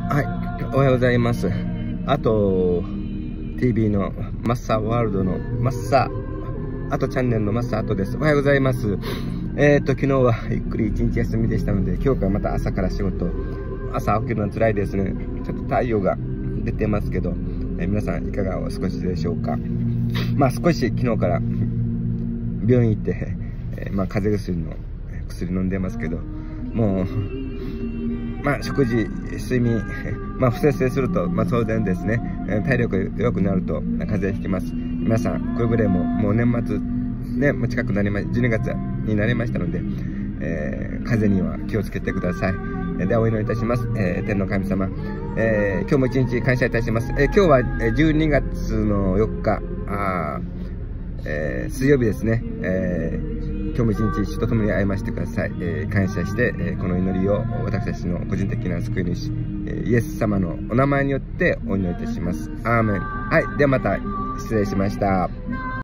はい、おはようございます。あと、TV のマッサーワールドのマッサー、あとチャンネルのマッサーあとです。おはようございます。昨日はゆっくり一日休みでしたので、今日からまた朝から仕事。朝起きるのは辛いですね。ちょっと太陽が出てますけど、皆さんいかがお過ごしでしょうか。まあ少し昨日から病院行って、風邪薬の薬飲んでますけど、もう、食事、睡眠、不節制すると、当然ですね、体力が良くなると風邪ひきます。皆さん、くれぐれも、もう年末、ね、もう近くなりま、12月になりましたので、風邪には気をつけてください。ではお祈りいたします。天の神様、今日も一日感謝いたします。今日は12月の4日、水曜日ですね。今日も一日主と共に会いましてください。感謝して、この祈りを私たちの個人的な救い主、イエス様のお名前によってお祈りいたします。アーメン。はい。ではまた失礼しました。